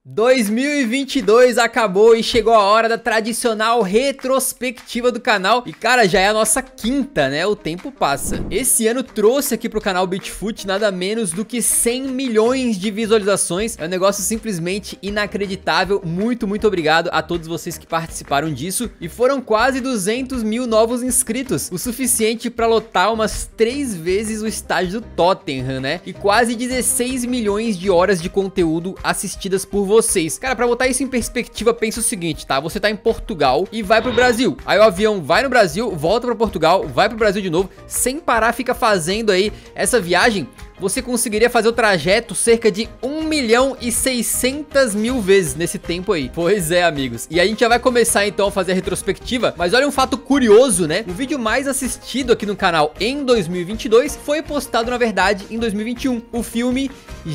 2022 acabou e chegou a hora da tradicional retrospectiva do canal. E cara, já é a nossa quinta, né? O tempo passa. Esse ano trouxe aqui pro canal Bitfoot nada menos do que 100 milhões de visualizações. É um negócio simplesmente inacreditável. Muito obrigado a todos vocês que participaram disso. E foram quase 200 mil novos inscritos, o suficiente pra lotar umas 3 vezes o estádio do Tottenham, né? E quase 16 milhões de horas de conteúdo assistidas por vocês. Cara, pra botar isso em perspectiva, pensa o seguinte, tá? Você tá em Portugal e vai pro Brasil. Aí o avião vai no Brasil, volta pra Portugal, vai pro Brasil de novo, sem parar, fica fazendo aí essa viagem. Você conseguiria fazer o trajeto cerca de 1.600.000 vezes nesse tempo aí. Pois é, amigos. E a gente já vai começar então a fazer a retrospectiva. Mas olha um fato curioso, né? O vídeo mais assistido aqui no canal em 2022 foi postado, na verdade, em 2021. O filme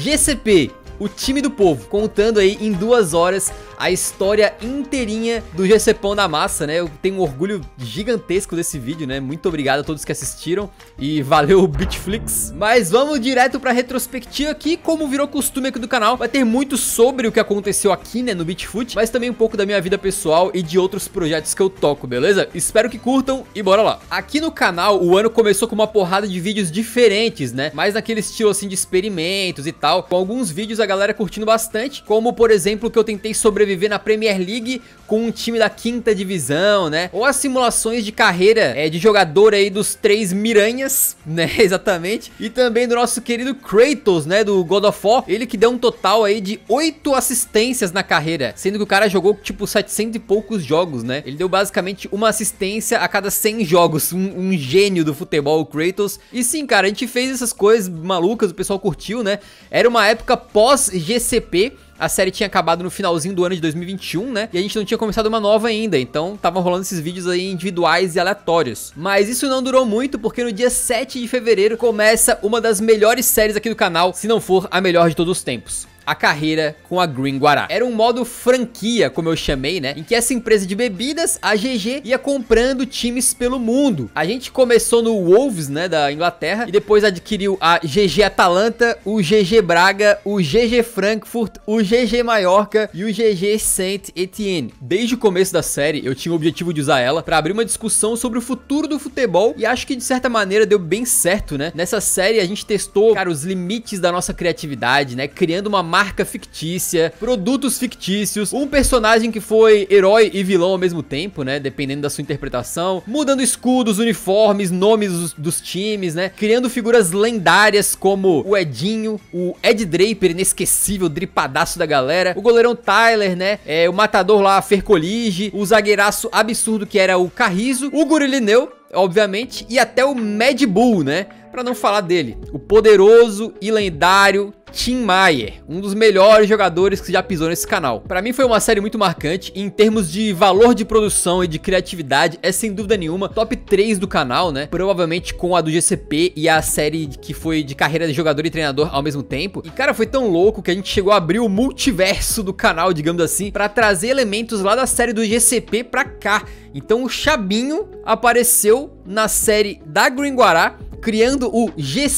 GCP, O Time do Povo, contando aí em 2 horas a história inteirinha do GCPão da massa, né? Eu tenho um orgulho gigantesco desse vídeo, né? Muito obrigado a todos que assistiram e valeu Bitflix. Mas vamos direto pra retrospectiva aqui, como virou costume aqui do canal. Vai ter muito sobre o que aconteceu aqui, né, no Bitfoot, mas também um pouco da minha vida pessoal e de outros projetos que eu toco, beleza? Espero que curtam e bora lá. Aqui no canal, o ano começou com uma porrada de vídeos diferentes, né? Mais naquele estilo assim de experimentos e tal, com alguns vídeos a galera curtindo bastante, como por exemplo que eu tentei sobreviver na Premier League com um time da 5ª divisão, né? Ou as simulações de carreira de jogador aí dos 3 Miranhas, né? Exatamente. E também do nosso querido Kratos, né? Do God of War. Ele que deu um total aí de 8 assistências na carreira, sendo que o cara jogou tipo 700 e poucos jogos, né? Ele deu basicamente uma assistência a cada 100 jogos. Um gênio do futebol, o Kratos. E sim, cara, a gente fez essas coisas malucas, o pessoal curtiu, né? Era uma época pós-GCP. A série tinha acabado no finalzinho do ano de 2021, né? E a gente não tinha começado uma nova ainda, então tava rolando esses vídeos aí individuais e aleatórios. Mas isso não durou muito, porque no dia 7 de fevereiro começa uma das melhores séries aqui do canal, se não for a melhor de todos os tempos. A carreira com a Green Guará. Era um modo franquia, como eu chamei, né? Em que essa empresa de bebidas, a GG, ia comprando times pelo mundo. A gente começou no Wolves, né, da Inglaterra, e depois adquiriu a GG Atalanta, o GG Braga, o GG Frankfurt, o GG Mallorca e o GG Saint-Étienne. Desde o começo da série, eu tinha o objetivo de usar ela pra abrir uma discussão sobre o futuro do futebol, e acho que de certa maneira deu bem certo, né? Nessa série a gente testou, cara, os limites da nossa criatividade, né? Criando uma marca fictícia, produtos fictícios, um personagem que foi herói e vilão ao mesmo tempo, né, dependendo da sua interpretação, mudando escudos, uniformes, nomes dos times, né, criando figuras lendárias como o Edinho, o Ed Draper, inesquecível, dripadaço da galera, o goleirão Tyler, né, o matador lá, Fercolige, o zagueiraço absurdo que era o Carrizo, o Gurilineu, obviamente, e até o Mad Bull, né, pra não falar dele, o poderoso e lendário Tim Maia, um dos melhores jogadores que já pisou nesse canal. Pra mim foi uma série muito marcante, e em termos de valor de produção e de criatividade, é sem dúvida nenhuma top 3 do canal, né? Provavelmente com a do GCP e a série que foi de carreira de jogador e treinador ao mesmo tempo. E cara, foi tão louco que a gente chegou a abrir o multiverso do canal, digamos assim, pra trazer elementos lá da série do GCP pra cá. Então o Chabinho apareceu na série da Green Guará, criando o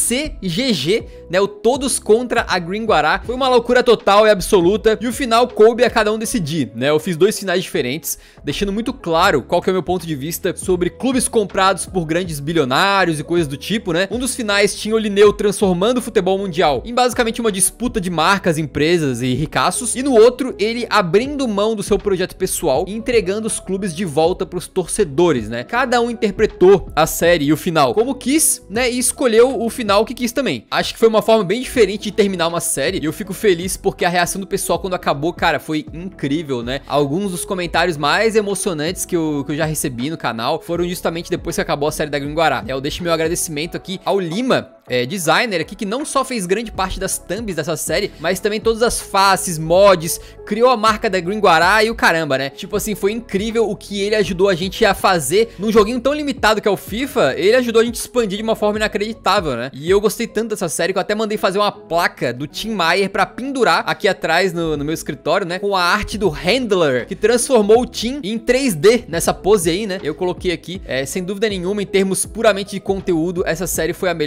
GCGG, né, o Todos contra a Green Guará. Foi uma loucura total e absoluta, e o final coube a cada um decidir, né? Eu fiz 2 finais diferentes, deixando muito claro qual que é o meu ponto de vista sobre clubes comprados por grandes bilionários e coisas do tipo, né? Um dos finais tinha o Lineu transformando o futebol mundial em basicamente uma disputa de marcas, empresas e ricaços, e no outro ele abrindo mão do seu projeto pessoal e entregando os clubes de volta pros torcedores, né? Cada um interpretou a série e o final como quis, né, e escolheu o final que quis também. Acho que foi uma forma bem diferente de terminar uma série, e eu fico feliz porque a reação do pessoal quando acabou, cara, foi incrível, né? Alguns dos comentários mais emocionantes que eu já recebi no canal foram justamente depois que acabou a série da Green Guará. Eu deixo meu agradecimento aqui ao Lima, designer aqui, que não só fez grande parte das thumbs dessa série, mas também todas as faces, mods, criou a marca da Green Guará e o caramba, né? Tipo assim, foi incrível o que ele ajudou a gente a fazer num joguinho tão limitado que é o FIFA. Ele ajudou a gente a expandir de uma forma inacreditável, né? E eu gostei tanto dessa série que eu até mandei fazer uma placa do Tim Maia pra pendurar aqui atrás no meu escritório, né? Com a arte do Handler, que transformou o Tim em 3D nessa pose aí, né? Eu coloquei aqui, sem dúvida nenhuma, em termos puramente de conteúdo, essa série foi a melhor coisa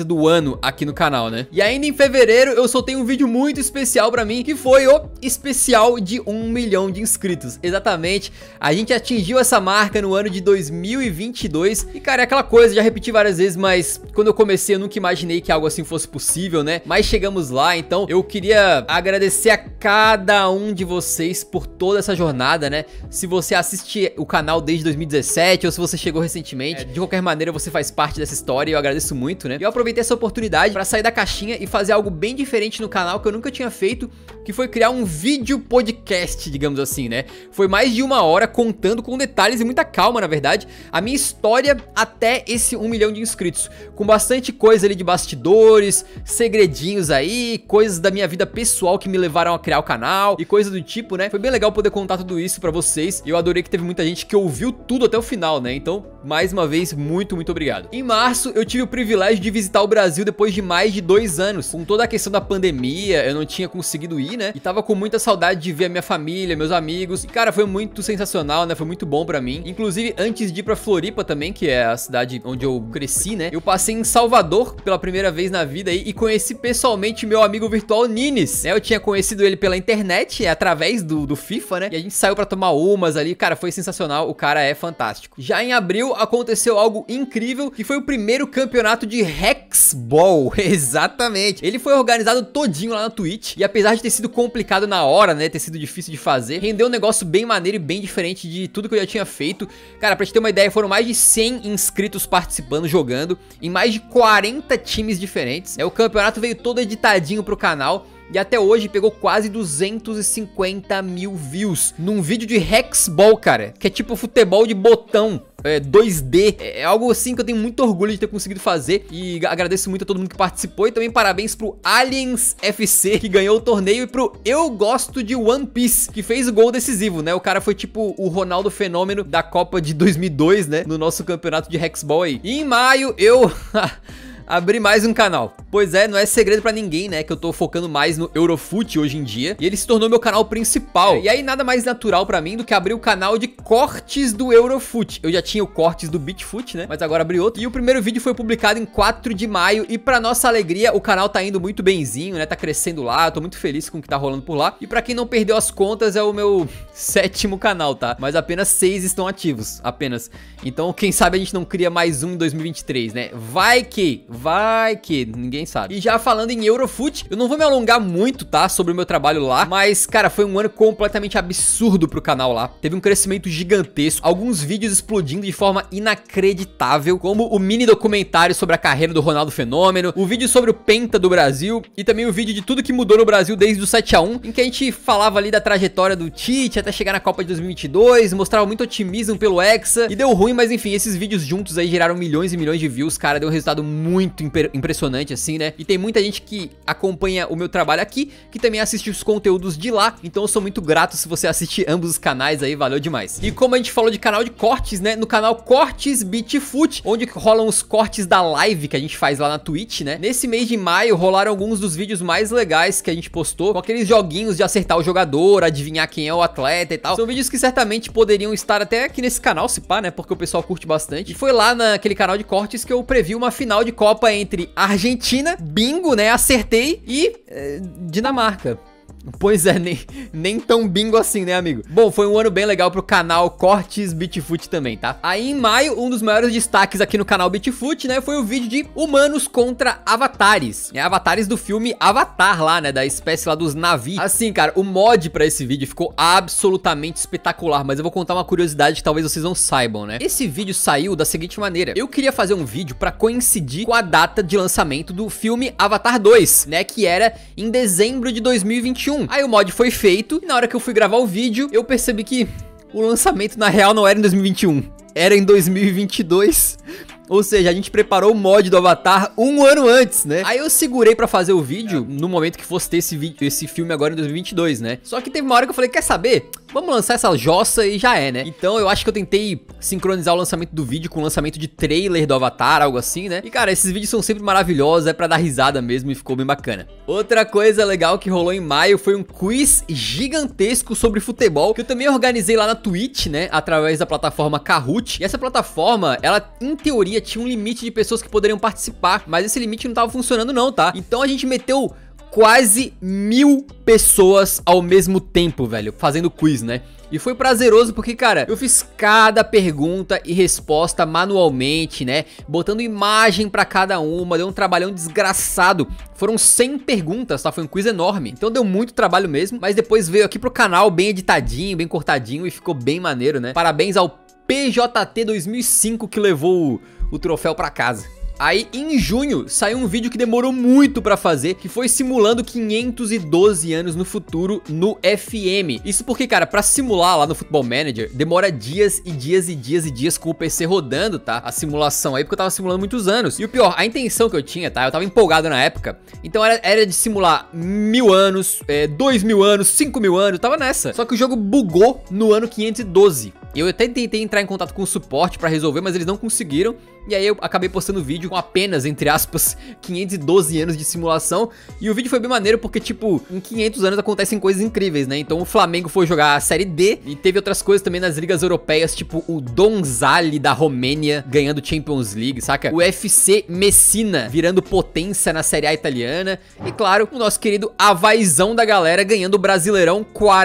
coisa do ano aqui no canal, né? E ainda em fevereiro eu soltei um vídeo muito especial pra mim, que foi o especial de 1 milhão de inscritos. Exatamente, a gente atingiu essa marca no ano de 2022 e, cara, é aquela coisa, já repeti várias vezes, mas quando eu comecei eu nunca imaginei que algo assim fosse possível, né? Mas chegamos lá, então eu queria agradecer a cada um de vocês por toda essa jornada, né? Se você assiste o canal desde 2017 ou se você chegou recentemente, de qualquer maneira você faz parte dessa história e eu agradeço muito, né? E eu aproveitei essa oportunidade pra sair da caixinha e fazer algo bem diferente no canal que eu nunca tinha feito, que foi criar um vídeo podcast, digamos assim, né? Foi mais de 1 hora contando com detalhes e muita calma, na verdade, a minha história até esse 1 milhão de inscritos, com bastante coisa ali de bastidores, segredinhos aí, coisas da minha vida pessoal que me levaram a criar o canal e coisas do tipo, né? Foi bem legal poder contar tudo isso pra vocês e eu adorei que teve muita gente que ouviu tudo até o final, né? Então, mais uma vez, muito obrigado. Em março, eu tive o privilégio de visitar o Brasil depois de mais de 2 anos. Com toda a questão da pandemia, eu não tinha conseguido ir, né? E tava com muita saudade de ver a minha família, meus amigos. E, cara, foi muito sensacional, né? Foi muito bom pra mim. Inclusive, antes de ir pra Floripa também, que é a cidade onde eu cresci, né? Eu passei em Salvador pela primeira vez na vida aí e conheci pessoalmente meu amigo virtual Nines, né? Eu tinha conhecido ele pela internet, através do FIFA, né? E a gente saiu pra tomar umas ali. Cara, foi sensacional. O cara é fantástico. Já em abril, aconteceu algo incrível, que foi o primeiro campeonato de Hexball. Exatamente. Ele foi organizado todinho lá na Twitch. E apesar de ter sido complicado na hora, né? Ter sido difícil de fazer, rendeu um negócio bem maneiro e bem diferente de tudo que eu já tinha feito. Cara, pra te ter uma ideia, foram mais de 100 inscritos participando, jogando, em mais de 40 times diferentes. O campeonato veio todo editadinho pro canal. E até hoje pegou quase 250 mil views num vídeo de Hexball, cara, que é tipo futebol de botão, 2D. É algo assim que eu tenho muito orgulho de ter conseguido fazer. E agradeço muito a todo mundo que participou. E também parabéns pro Aliens FC, que ganhou o torneio. E pro Eu Gosto de One Piece, que fez o gol decisivo, né? O cara foi tipo o Ronaldo Fenômeno da Copa de 2002, né? No nosso campeonato de Hexball aí. E em maio eu... abri mais um canal. Pois é, não é segredo pra ninguém, né, que eu tô focando mais no Eurofoot hoje em dia. E ele se tornou meu canal principal. E aí nada mais natural pra mim do que abrir o canal de cortes do Eurofoot. Eu já tinha o cortes do Beatfoot, né, mas agora abri outro. E o primeiro vídeo foi publicado em 4 de maio. E pra nossa alegria, o canal tá indo muito benzinho, né, tá crescendo lá. Eu tô muito feliz com o que tá rolando por lá. E pra quem não perdeu as contas, é o meu 7º canal, tá? Mas apenas 6 estão ativos, apenas. Então, quem sabe a gente não cria mais um em 2023, né? Vai que, ninguém sabe. E já falando em Eurofoot, eu não vou me alongar muito, tá, sobre o meu trabalho lá, mas, cara, foi um ano completamente absurdo pro canal lá. Teve um crescimento gigantesco, alguns vídeos explodindo de forma inacreditável, como o mini documentário sobre a carreira do Ronaldo Fenômeno, o vídeo sobre o Penta do Brasil e também o vídeo de tudo que mudou no Brasil desde o 7-1, em que a gente falava ali da trajetória do Tite até chegar na Copa de 2022, mostrava muito otimismo pelo Hexa e deu ruim, mas enfim, esses vídeos juntos aí geraram milhões e milhões de views, cara, deu um resultado muito impressionante assim, né? E tem muita gente que acompanha o meu trabalho aqui, que também assiste os conteúdos de lá, então eu sou muito grato se você assiste ambos os canais aí, valeu demais. E como a gente falou de canal de cortes, né? No canal Cortes Beatfoot, onde rolam os cortes da live que a gente faz lá na Twitch, né? Nesse mês de maio rolaram alguns dos vídeos mais legais que a gente postou, com aqueles joguinhos de acertar o jogador, adivinhar quem é o atleta e tal. São vídeos que certamente poderiam estar até aqui nesse canal, se pá, né? Porque o pessoal curte bastante. E foi lá naquele canal de cortes que eu previ uma final de Copa entre Argentina, bingo, né? Acertei, e Dinamarca. Pois é, nem tão bingo assim, né, amigo? Bom, foi um ano bem legal pro canal Cortes Beatfoot também, tá? Aí em maio, um dos maiores destaques aqui no canal Beatfoot, né, foi o vídeo de humanos contra avatares. Avatares do filme Avatar lá, né, da espécie lá dos Na'vi. Assim, cara, o mod pra esse vídeo ficou absolutamente espetacular, mas eu vou contar uma curiosidade que talvez vocês não saibam, né? Esse vídeo saiu da seguinte maneira: eu queria fazer um vídeo pra coincidir com a data de lançamento do filme Avatar 2, né, que era em dezembro de 2021. Aí o mod foi feito e na hora que eu fui gravar o vídeo, eu percebi que o lançamento na real não era em 2021, era em 2022. Ou seja, a gente preparou o mod do Avatar um ano antes, né? Aí eu segurei pra fazer o vídeo no momento que fosse ter esse filme agora em 2022, né? Só que teve uma hora que eu falei, quer saber? Vamos lançar essa jossa e já é, né? Então eu acho que eu tentei sincronizar o lançamento do vídeo com o lançamento de trailer do Avatar, algo assim, né? E cara, esses vídeos são sempre maravilhosos, é pra dar risada mesmo e ficou bem bacana. Outra coisa legal que rolou em maio foi um quiz gigantesco sobre futebol, que eu também organizei lá na Twitch, né? Através da plataforma Kahoot. E essa plataforma, ela em teoria porque tinha um limite de pessoas que poderiam participar, mas esse limite não tava funcionando não, tá? Então a gente meteu quase 1000 pessoas ao mesmo tempo, velho, fazendo quiz, né? E foi prazeroso porque, cara, eu fiz cada pergunta e resposta manualmente, né? Botando imagem pra cada uma, deu um trabalhão desgraçado. Foram 100 perguntas, tá? Foi um quiz enorme. Então deu muito trabalho mesmo, mas depois veio aqui pro canal bem editadinho, bem cortadinho e ficou bem maneiro, né? Parabéns ao PJT 2005 que levou o troféu pra casa. Aí, em junho, saiu um vídeo que demorou muito pra fazer, que foi simulando 512 anos no futuro no FM. Isso porque, cara, pra simular lá no Football Manager, demora dias e dias e dias e dias com o PC rodando, tá? A simulação aí, porque eu tava simulando muitos anos. E o pior, a intenção que eu tinha, tá? Eu tava empolgado na época, então era de simular 1000 anos, 2000 anos, 5000 anos, tava nessa. Só que o jogo bugou no ano 512. Eu até tentei entrar em contato com o suporte pra resolver, mas eles não conseguiram. E aí eu acabei postando vídeo com apenas, entre aspas, 512 anos de simulação. E o vídeo foi bem maneiro porque, tipo, em 500 anos acontecem coisas incríveis, né? Então o Flamengo foi jogar a Série D e teve outras coisas também nas ligas europeias, tipo o Donzali da Romênia ganhando Champions League, saca? O FC Messina virando potência na Série A italiana. E claro, o nosso querido Avaizão da galera ganhando o Brasileirão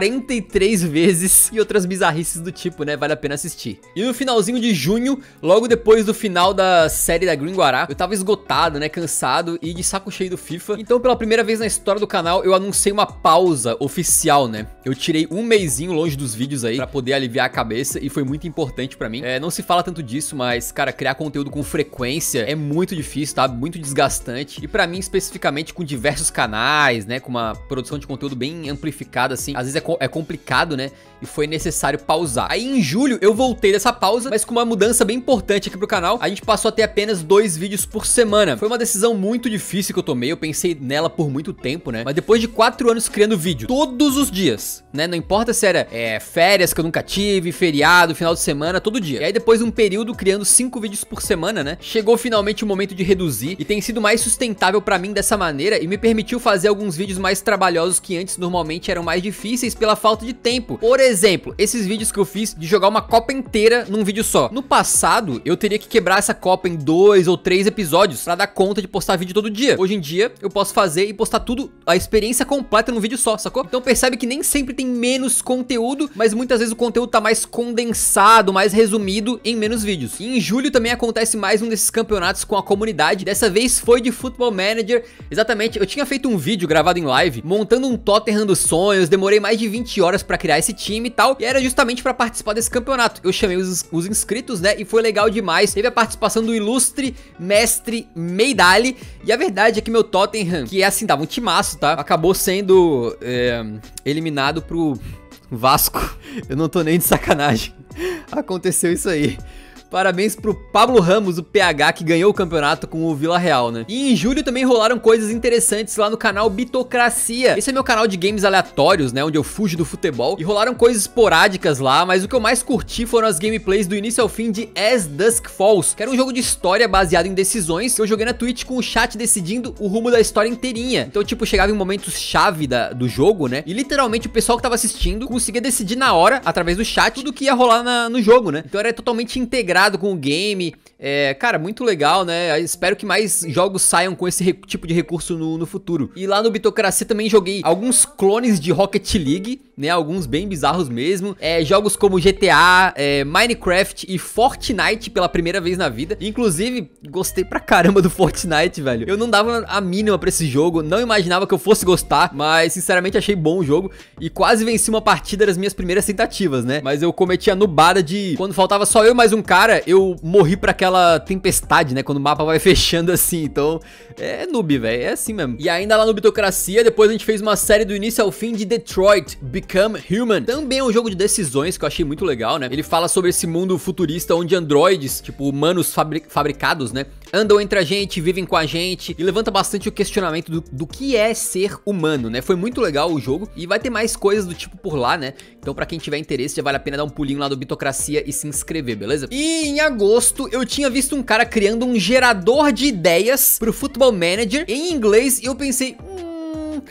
43 vezes e outras bizarrices do tipo, né? Vale a pena assistir. E no finalzinho de junho, logo depois do final da série da Gringuará, eu tava esgotado, né, cansado e de saco cheio do FIFA. Então pela primeira vez na história do canal eu anunciei uma pausa oficial, né? Eu tirei um mesinho longe dos vídeos aí pra poder aliviar a cabeça e foi muito importante pra mim. Não se fala tanto disso, mas cara, criar conteúdo com frequência é muito difícil, tá? Muito desgastante. E pra mim especificamente com diversos canais, né, com uma produção de conteúdo bem amplificada assim, às vezes é complicado, né? E foi necessário pausar. Aí em julho eu voltei dessa pausa, mas com uma mudança bem importante aqui pro canal. A gente passou a ter apenas 2 vídeos por semana. Foi uma decisão muito difícil que eu tomei, eu pensei nela por muito tempo, né? Mas depois de 4 anos criando vídeo todos os dias, né? Não importa se era férias que eu nunca tive, feriado, final de semana, todo dia. E aí depois de um período criando 5 vídeos por semana, né? Chegou finalmente o momento de reduzir e tem sido mais sustentável pra mim dessa maneira e me permitiu fazer alguns vídeos mais trabalhosos que antes normalmente eram mais difíceis pela falta de tempo. Por exemplo, esses vídeos que eu fiz de jogar uma Copa inteira num vídeo só. No passado, eu teria que quebrar essa Copa em 2 ou 3 episódios pra dar conta de postar vídeo todo dia. Hoje em dia, eu posso fazer e postar tudo, a experiência completa num vídeo só, sacou? Então percebe que nem sempre tem menos conteúdo, mas muitas vezes o conteúdo tá mais condensado, mais resumido em menos vídeos. E em julho também acontece mais um desses campeonatos com a comunidade. Dessa vez foi de Football Manager. Exatamente, eu tinha feito um vídeo gravado em live, montando um Tottenham dos sonhos, demorei mais de 20 horas pra criar esse time e tal, e era justamente pra participar desse campeonato. Eu chamei os inscritos, né, e foi legal demais. Teve a participação do ilustre mestre Meidali, e a verdade é que meu Tottenham, que é assim, dava um timaço, tá, acabou sendo eliminado pro Vasco. Eu não tô nem de sacanagem. Aconteceu isso aí. Parabéns pro Pablo Ramos, o PH, que ganhou o campeonato com o Vila Real, né? E em julho também rolaram coisas interessantes lá no canal Bitocracia. Esse é meu canal de games aleatórios, né? Onde eu fujo do futebol. E rolaram coisas esporádicas lá, mas o que eu mais curti foram as gameplays do início ao fim de As Dusk Falls, que era um jogo de história baseado em decisões que eu joguei na Twitch com o chat decidindo o rumo da história inteirinha. Então, tipo, chegava em momentos-chave do jogo, né? E literalmente o pessoal que tava assistindo conseguia decidir na hora, através do chat, tudo que ia rolar no jogo, né? Então era totalmente integrado com o game. Cara, muito legal, né? Eu espero que mais jogos saiam com esse tipo de recurso no futuro. E lá no Bitocracia também joguei alguns clones de Rocket League, né? Alguns bem bizarros mesmo. Jogos como GTA, Minecraft e Fortnite pela primeira vez na vida. Inclusive, gostei pra caramba do Fortnite, velho. Eu não dava a mínima pra esse jogo, não imaginava que eu fosse gostar, mas sinceramente achei bom o jogo e quase venci uma partida das minhas primeiras tentativas, né? Mas eu cometi a nubada de quando faltava só eu e mais um cara, eu morri pra aquela tempestade, né? Quando o mapa vai fechando assim. Então, é noob, velho. É assim mesmo. E ainda lá no Bitocracia, depois a gente fez uma série do início ao fim de Detroit Become Human. Também é um jogo de decisões que eu achei muito legal, né? Ele fala sobre esse mundo futurista onde androides, tipo humanos fabricados, né, andam entre a gente, vivem com a gente, e levanta bastante o questionamento do que é ser humano, né? Foi muito legal o jogo e vai ter mais coisas do tipo por lá, né? Então pra quem tiver interesse, já vale a pena dar um pulinho lá do Bitocracia e se inscrever, beleza? E em agosto eu tinha visto um cara criando um gerador de ideias pro Football Manager em inglês e eu pensei,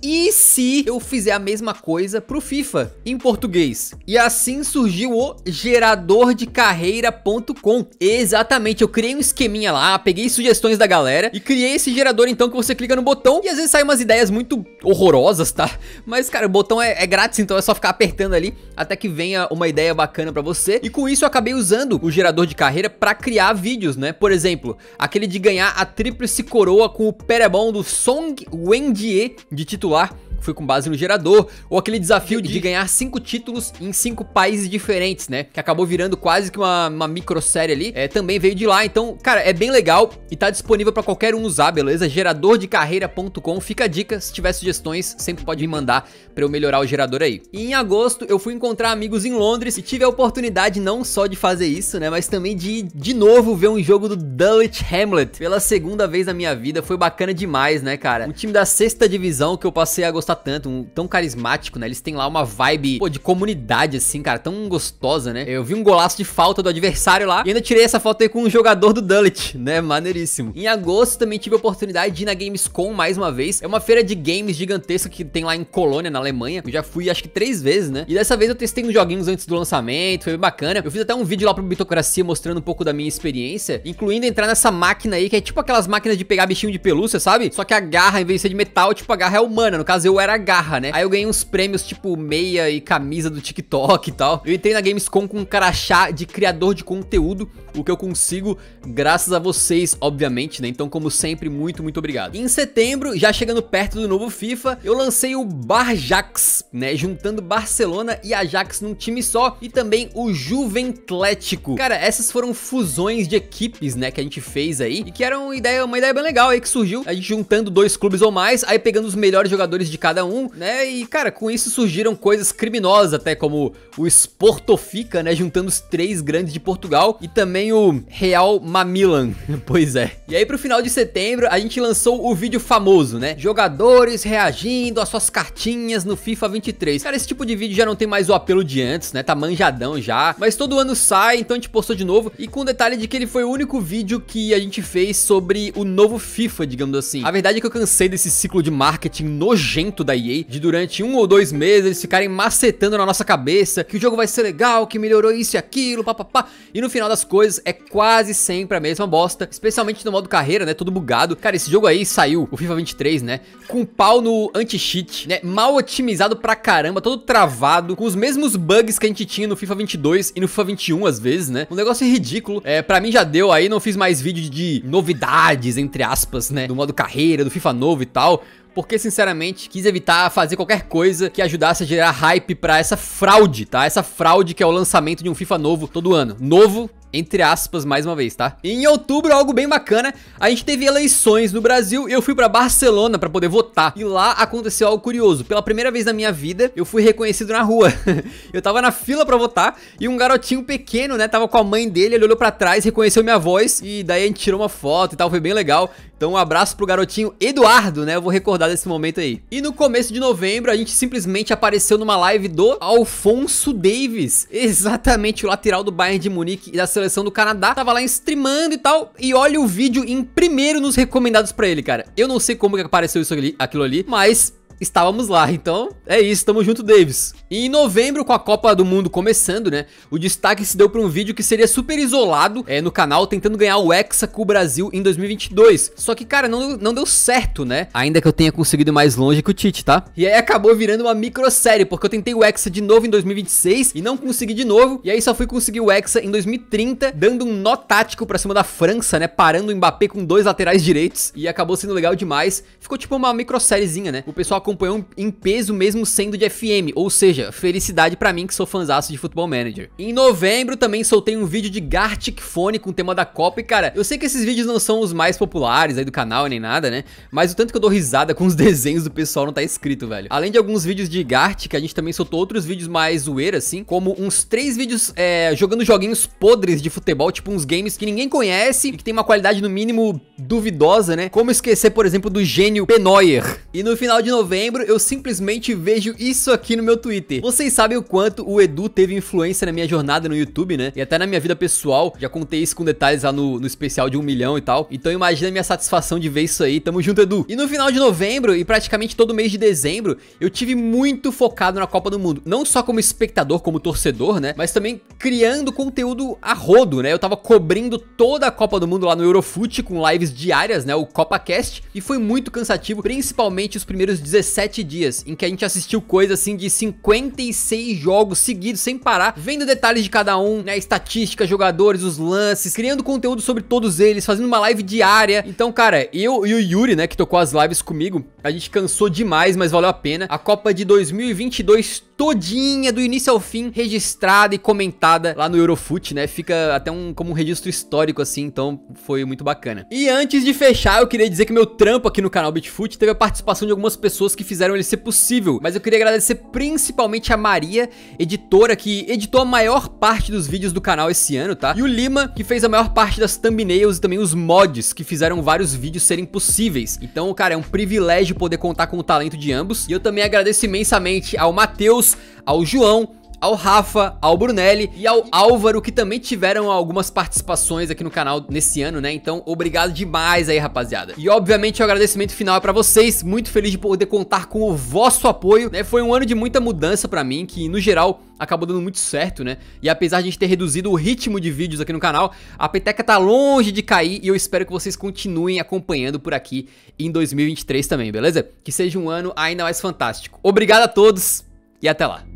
e se eu fizer a mesma coisa pro FIFA em português? E assim surgiu o geradordecarreira.com. Exatamente, eu criei um esqueminha lá, peguei sugestões da galera e criei esse gerador então que você clica no botão e às vezes saem umas ideias muito horrorosas, tá? Mas cara, o botão é grátis, então é só ficar apertando ali até que venha uma ideia bacana pra você. E com isso eu acabei usando o gerador de carreira pra criar vídeos, né? Por exemplo, aquele de ganhar a tríplice coroa com o Perebon do Song Wenjie de titular, foi com base no gerador, ou aquele desafio de ganhar 5 títulos em 5 países diferentes, né, que acabou virando quase que uma microsérie ali, também veio de lá. Então, cara, é bem legal e tá disponível pra qualquer um usar, beleza? Geradordecarreira.com, fica a dica, se tiver sugestões, sempre pode me mandar pra eu melhorar o gerador aí. E em agosto, eu fui encontrar amigos em Londres e tive a oportunidade não só de fazer isso, né, mas também de novo ver um jogo do Dulwich Hamlet pela segunda vez na minha vida. Foi bacana demais, né, cara? Um time da 6ª divisão que eu passei a gostar tanto, tão carismático, né? Eles têm lá uma vibe, pô, de comunidade, assim, cara, tão gostosa, né? Eu vi um golaço de falta do adversário lá e ainda tirei essa foto aí com um jogador do Dulwich, né? Maneiríssimo. Em agosto também tive a oportunidade de ir na Gamescom mais uma vez. É uma feira de games gigantesca que tem lá em Colônia, na Alemanha. Eu já fui acho que 3 vezes, né? E dessa vez eu testei uns joguinhos antes do lançamento, foi bem bacana. Eu fiz até um vídeo lá pro Bitocracia mostrando um pouco da minha experiência, incluindo entrar nessa máquina aí, que é tipo aquelas máquinas de pegar bichinho de pelúcia, sabe? Só que a garra, em vez de ser de metal, tipo, a garra é humana. No caso, eu era a garra, né? Aí eu ganhei uns prêmios tipo meia e camisa do TikTok e tal. Eu entrei na Gamescom com um crachá de criador de conteúdo, o que eu consigo graças a vocês, obviamente, né? Então, como sempre, muito obrigado. E em setembro, já chegando perto do novo FIFA, eu lancei o Barjax, né? Juntando Barcelona e Ajax num time só, e também o Juventlético. Cara, essas foram fusões de equipes, né, que a gente fez aí, e que era uma ideia bem legal aí que surgiu, a gente juntando 2 clubes ou mais, aí pegando os melhores jogadores de cada um, né? E cara, com isso surgiram coisas criminosas, até como o Sportofica, né, juntando os 3 grandes de Portugal, e também o Real Mamilan. Pois é. E aí pro final de setembro a gente lançou o vídeo famoso, né, jogadores reagindo às suas cartinhas no FIFA 23. Cara, esse tipo de vídeo já não tem mais o apelo de antes, né, tá manjadão já, mas todo ano sai, então a gente postou de novo, e com o detalhe de que ele foi o único vídeo que a gente fez sobre o novo FIFA, digamos assim. A verdade é que eu cansei desse ciclo de marketing nojento da EA, de durante 1 ou 2 meses eles ficarem macetando na nossa cabeça que o jogo vai ser legal, que melhorou isso e aquilo, papapá, e no final das coisas é quase sempre a mesma bosta, especialmente no modo carreira, né, todo bugado. Cara, esse jogo aí saiu, o FIFA 23, né, com pau no anti-cheat, né, mal otimizado pra caramba, todo travado, com os mesmos bugs que a gente tinha no FIFA 22 e no FIFA 21 às vezes, né, um negócio ridículo. Pra mim já deu aí, não fiz mais vídeo de novidades, entre aspas, né, do modo carreira, do FIFA novo e tal, porque sinceramente quis evitar fazer qualquer coisa que ajudasse a gerar hype pra essa fraude, tá? Essa fraude que é o lançamento de um FIFA novo todo ano. Novo, entre aspas, mais uma vez, tá? E em outubro, algo bem bacana, a gente teve eleições no Brasil e eu fui pra Barcelona pra poder votar. E lá aconteceu algo curioso. Pela primeira vez na minha vida, eu fui reconhecido na rua. Eu tava na fila pra votar e um garotinho pequeno, né, tava com a mãe dele, ele olhou pra trás, reconheceu minha voz e daí a gente tirou uma foto e tal, foi bem legal. Então um abraço pro garotinho Eduardo, né, eu vou recordar desse momento aí. E no começo de novembro, a gente simplesmente apareceu numa live do Alphonso Davies, exatamente o lateral do Bayern de Munique e da seleção do Canadá, tava lá streamando e tal, e olha o vídeo em primeiro nos recomendados pra ele, cara. Eu não sei como que apareceu isso ali, aquilo ali, mas estávamos lá, então é isso, tamo junto, Davis. E em novembro, com a Copa do Mundo começando, né, o destaque se deu pra um vídeo que seria super isolado no canal, tentando ganhar o Hexa com o Brasil em 2022. Só que, cara, não deu certo, né, ainda que eu tenha conseguido ir mais longe que o Tite, tá? E aí acabou virando uma microsérie, porque eu tentei o Hexa de novo em 2026 e não consegui de novo, e aí só fui conseguir o Hexa em 2030, dando um nó tático pra cima da França, né, parando o Mbappé com 2 laterais direitos, e acabou sendo legal demais. Ficou tipo uma microsériezinha, né, o pessoal acompanhou em peso mesmo sendo de FM, ou seja, felicidade pra mim que sou fãzaço de Football Manager. Em novembro também soltei um vídeo de Gartic Phone com o tema da Copa e cara, eu sei que esses vídeos não são os mais populares aí do canal nem nada, né, mas o tanto que eu dou risada com os desenhos do pessoal não tá escrito, velho. Além de alguns vídeos de Gartic, a gente também soltou outros vídeos mais zoeira assim, como uns 3 vídeos jogando joguinhos podres de futebol, tipo uns games que ninguém conhece e que tem uma qualidade no mínimo duvidosa, né, como esquecer, por exemplo, do gênio P. Neuer. E no final de novembro novembro, eu simplesmente vejo isso aqui no meu Twitter. Vocês sabem o quanto o Edu teve influência na minha jornada no YouTube, né? E até na minha vida pessoal. Já contei isso com detalhes lá no especial de 1 milhão e tal. Então imagina a minha satisfação de ver isso aí. Tamo junto, Edu. E no final de novembro e praticamente todo mês de dezembro, eu tive muito focado na Copa do Mundo. Não só como espectador, como torcedor, né? Mas também criando conteúdo a rodo, né? Eu tava cobrindo toda a Copa do Mundo lá no Eurofut com lives diárias, né? O CopaCast. E foi muito cansativo, principalmente os primeiros 17 dias, em que a gente assistiu coisa assim de 56 jogos seguidos, sem parar, vendo detalhes de cada um, né? Estatística, jogadores, os lances, criando conteúdo sobre todos eles, fazendo uma live diária. Então, cara, eu e o Yuri, né, que tocou as lives comigo, a gente cansou demais, mas valeu a pena. A Copa de 2022 todinha, do início ao fim, registrada e comentada lá no Eurofut, né? Fica até como um registro histórico, assim, então foi muito bacana. E antes de fechar, eu queria dizer que meu trampo aqui no canal Bitfut teve a participação de algumas pessoas que fizeram ele ser possível, mas eu queria agradecer principalmente a Maria, editora, que editou a maior parte dos vídeos do canal esse ano, tá? E o Lima, que fez a maior parte das thumbnails e também os mods, que fizeram vários vídeos serem possíveis. Então, cara, é um privilégio poder contar com o talento de ambos. E eu também agradeço imensamente ao Matheus, ao João, ao Rafa, ao Brunelli e ao Álvaro, que também tiveram algumas participações aqui no canal nesse ano, né? Então, obrigado demais aí, rapaziada. E, obviamente, o agradecimento final é pra vocês. Muito feliz de poder contar com o vosso apoio, né? Foi um ano de muita mudança pra mim, que, no geral, acabou dando muito certo, né? E apesar de a gente ter reduzido o ritmo de vídeos aqui no canal, a peteca tá longe de cair e eu espero que vocês continuem acompanhando por aqui em 2023 também, beleza? Que seja um ano ainda mais fantástico. Obrigado a todos e até lá.